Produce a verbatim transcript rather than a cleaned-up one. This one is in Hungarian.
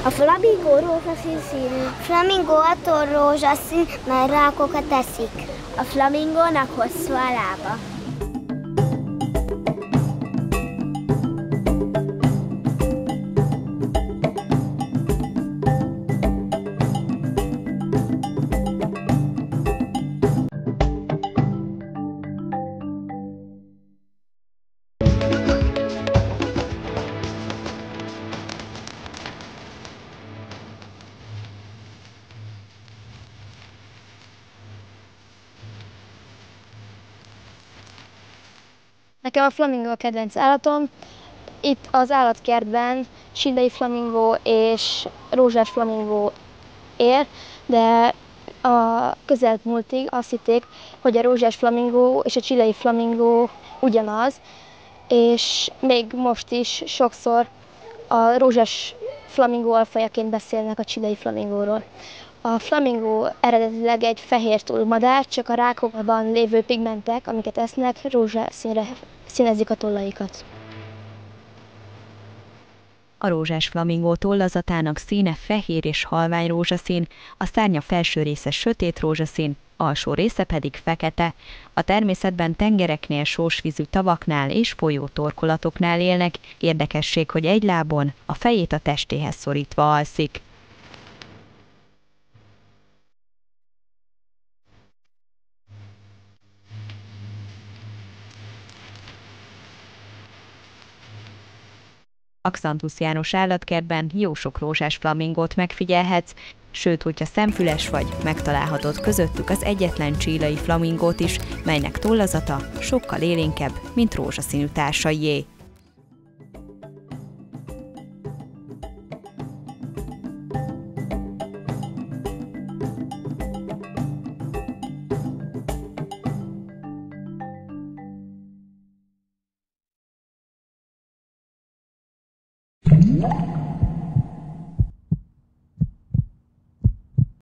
A flamingó rózsaszín színű. Flamingo attól rózsaszín, mert rákokat eszik. A flamingónak hosszú a lába. Nekem a flamingó a kedvenc állatom. Itt az állatkertben chilei flamingó és rózsás flamingó él, de a közelmúltig azt hitték, hogy a rózsás flamingó és a chilei flamingó ugyanaz, és még most is sokszor a rózsás flamingó alfajaként beszélnek a chilei flamingóról. A flamingó eredetileg egy fehér túlmadár, csak a rákokban lévő pigmentek, amiket esznek, rózsaszínre színezik a tollaikat. A rózsás flamingó tollazatának színe fehér és halvány rózsaszín, a szárnya felső része sötét rózsaszín, alsó része pedig fekete. A természetben tengereknél, sósvízű tavaknál és folyótorkolatoknál élnek, érdekesség, hogy egy lábon, a fejét a testéhez szorítva alszik. A Xanthus János állatkertben jó sok rózsás flamingót megfigyelhetsz, sőt, hogyha szemfüles vagy, megtalálhatod közöttük az egyetlen chilei flamingót is, melynek tollazata sokkal élénkebb, mint rózsaszínű társaié. Yeah.